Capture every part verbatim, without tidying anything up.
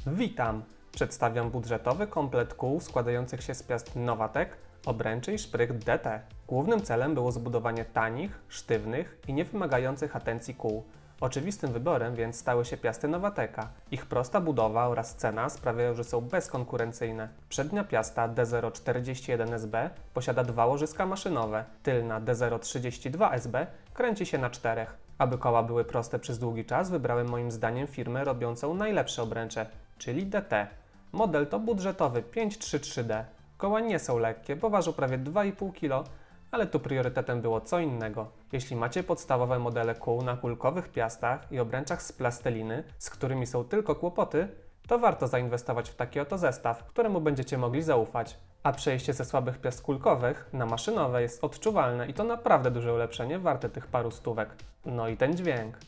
Witam! Przedstawiam budżetowy komplet kół składających się z piast Novatek, obręczy i szprych D T. Głównym celem było zbudowanie tanich, sztywnych i niewymagających atencji kół. Oczywistym wyborem więc stały się piasty Novateka. Ich prosta budowa oraz cena sprawiają, że są bezkonkurencyjne. Przednia piasta D zero czterdzieści jeden S B posiada dwa łożyska maszynowe, tylna D zero trzydzieści dwa S B kręci się na czterech. Aby koła były proste przez długi czas, wybrałem moim zdaniem firmę robiącą najlepsze obręcze, czyli D T. Model to budżetowy pięć trzy trzy D. Koła nie są lekkie, bo ważą prawie dwa i pół kilograma, ale tu priorytetem było co innego. Jeśli macie podstawowe modele kół na kulkowych piastach i obręczach z plasteliny, z którymi są tylko kłopoty, to warto zainwestować w taki oto zestaw, któremu będziecie mogli zaufać. A przejście ze słabych piast kulkowych na maszynowe jest odczuwalne i to naprawdę duże ulepszenie warte tych paru stówek. No i ten dźwięk.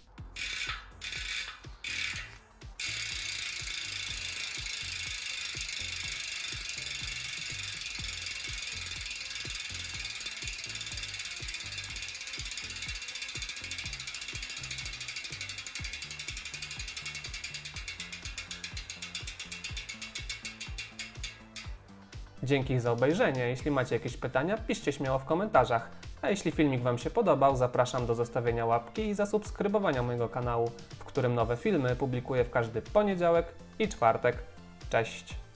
Dzięki za obejrzenie. Jeśli macie jakieś pytania, piszcie śmiało w komentarzach. A jeśli filmik Wam się podobał, zapraszam do zostawienia łapki i zasubskrybowania mojego kanału, w którym nowe filmy publikuję w każdy poniedziałek i czwartek. Cześć!